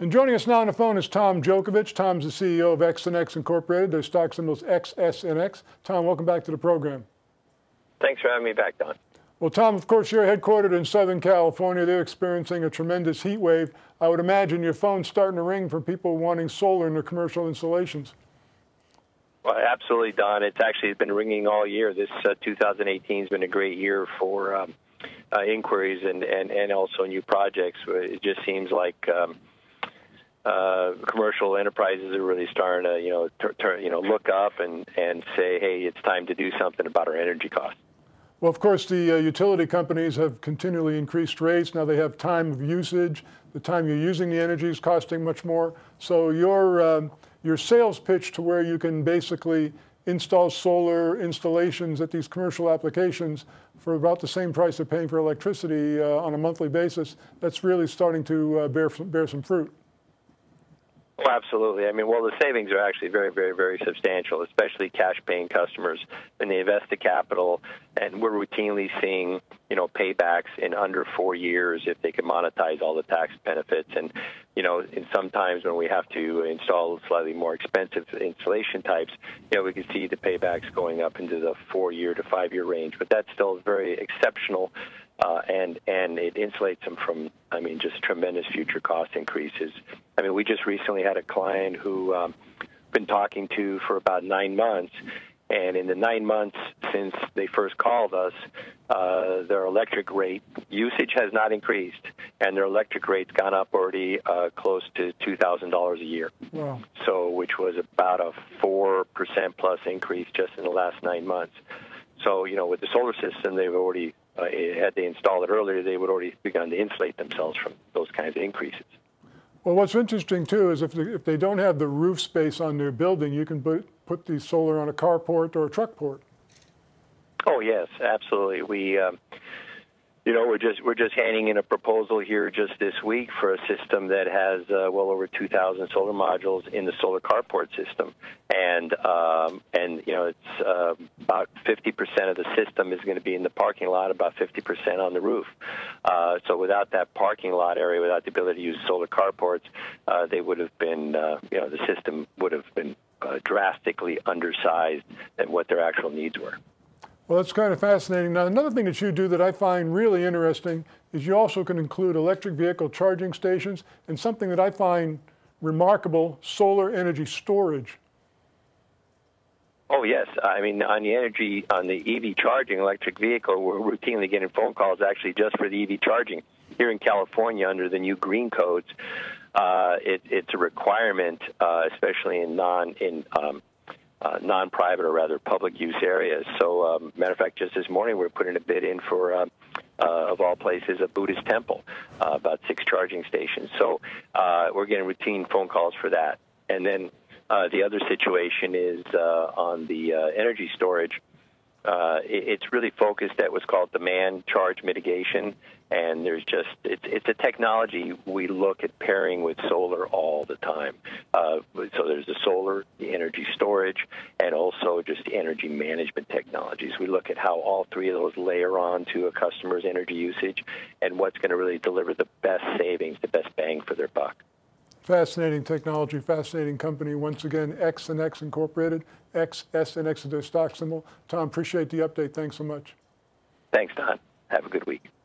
And joining us now on the phone is Tom Djokovic. Tom's the CEO of XsunX Incorporated. Their stock symbol is XSNX. Tom, welcome back to the program. Thanks for having me back, Don. Well, Tom, of course, you're headquartered in Southern California. They're experiencing a tremendous heat wave. I would imagine your phone's starting to ring for people wanting solar in their commercial installations. Well, absolutely, Don. It's actually been ringing all year. This 2018 has been a great year for inquiries and also new projects. It just seems like commercial enterprises are really starting to, look up and say, hey, it's time to do something about our energy costs. Well, of course, the utility companies have continually increased rates. Now they have time of usage. The time you're using the energy is costing much more. So your sales pitch to where you can basically install solar installations at these commercial applications for about the same price they're paying for electricity on a monthly basis, that's really starting to bear some fruit. Well, absolutely. I mean, well, the savings are actually very, very, very substantial, especially cash-paying customers. When they invest the capital, and we're routinely seeing, paybacks in under 4 years if they can monetize all the tax benefits. And, and sometimes when we have to install slightly more expensive installation types, we can see the paybacks going up into the 4-year to 5-year range. But that's still very exceptional. And it insulates them from, just tremendous future cost increases. We just recently had a client who been talking to for about 9 months, and in the 9 months since they first called us, their electric rate usage has not increased, and their electric rate's gone up already close to $2,000 a year. Wow. So, which was about a 4% plus increase just in the last 9 months. So, with the solar system, they've already had they installed it earlier, they would already begun to insulate themselves from those kinds of increases. Well, what's interesting, too, is if they don't have the roof space on their building, you can put the solar on a carport or a truck port. Oh, yes, absolutely. We're just handing in a proposal here just this week for a system that has well over 2,000 solar modules in the solar carport system, and it's about 50% of the system is going to be in the parking lot, about 50% on the roof. So without that parking lot area, without the ability to use solar carports, they would have been, the system would have been drastically undersized than what their actual needs were. Well, that's kind of fascinating. Now, another thing that you do that I find really interesting is you also can include electric vehicle charging stations and something that I find remarkable, solar energy storage. Oh, yes. On the EV charging electric vehicle, we're routinely getting phone calls actually just for the EV charging. Here in California, under the new green codes, it's a requirement, especially in non-private or rather public use areas. So, matter of fact, just this morning we're putting a bid in for, of all places, a Buddhist temple, about 6 charging stations. So we're getting routine phone calls for that. And then the other situation is on the energy storage. It's really focused at what's called demand charge mitigation, and it's a technology we look at pairing with solar all the time. So there's the solar, the energy storage, and also just the energy management technologies. We look at how all 3 of those layer on to a customer's energy usage and what's going to really deliver the best savings, the best bang for their buck. Fascinating technology, fascinating company. Once again, XsunX Incorporated, XSNX is their stock symbol. Tom, appreciate the update. Thanks so much. Thanks, Don. Have a good week.